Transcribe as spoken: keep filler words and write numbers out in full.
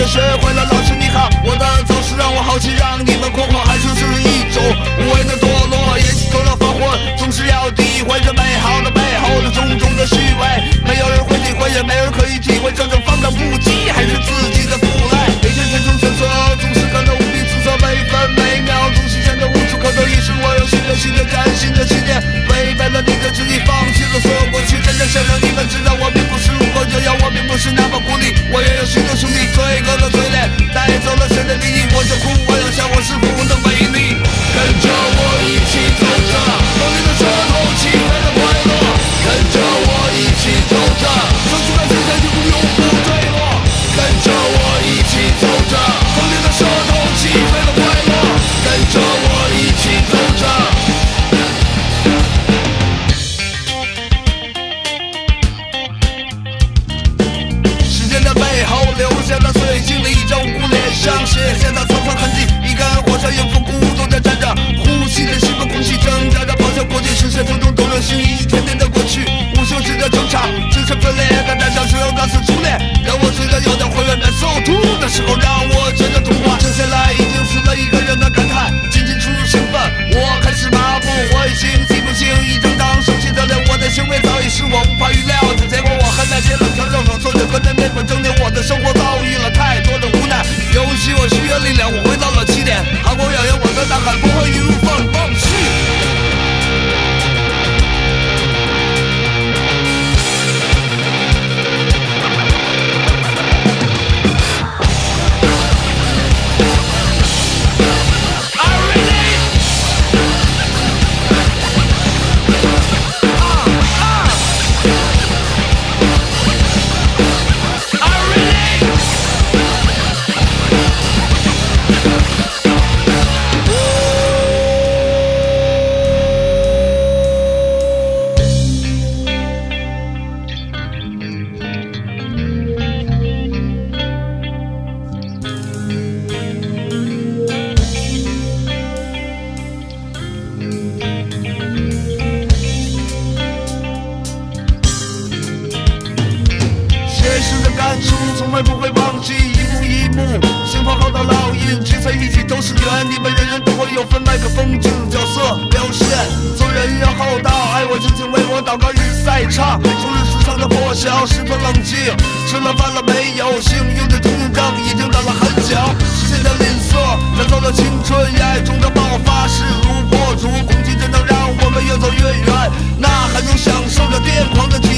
也学会了老师你好。我的走势让我好奇，让你们狂狂，还是是一种无谓的堕落，也许做了发火，总是要诋毁这美好的背后的种种的虚伪。没有人会体会，也没人可以体会，真正放荡不羁还是自己的负赖。每天天中选择，总是感到无比自责，每分每秒总是显得无处可得。于是我有新的新的崭新的起点，违背了你的旨意，放弃了所有过去，真正想让你们知道，我并不是如何这样，我并不是那么孤立，我也有许多兄弟，罪恶的嘴脸带走了谁的利益，我就哭，我要想我是否能为你，跟着我一起走着，锋利的舌头，起飞的快乐，跟着我一起走着，说出来现在就永不坠落，跟着我一起走着，锋利的舌头，起飞的快乐，跟着我一起走着。背后留下了碎镜的一张无辜脸上，写下的层层痕迹，一根火柴迎风孤独地站着，呼吸着稀薄空气，挣扎着咆哮过去，视线中动人心意，一天天的过去，无休止的争吵，精神分裂的胆小只有那次初恋，让我醉得有点浑圆难受，吐的时候让我觉得童话，剩下来已经死了一个人的感叹，仅仅出于兴奋，我开始麻木，我已经记不清一正当生气的脸，我的行为早已是我无法预料的结果，我恨那些冷嘲热讽，做着和着面粉蒸。我的生活遭遇了太多的无奈，尤其我需要力量，我回到了起点，韩国谣言，我的大喊不会一路放放弃。从来不会忘记一幕一幕心房后的烙印，聚在一起都是缘，你们人人都会有份麦克风镜角色表现，做人要厚道，爱我静静为我祷告，日赛唱，终日时常的破晓，十分冷静，吃了饭了没有？幸运的通行证已经等了很久，时间的吝啬燃走了青春，爱中的爆发势如破竹，恐惧真能让我们越走越远，呐喊中享受着癫狂的体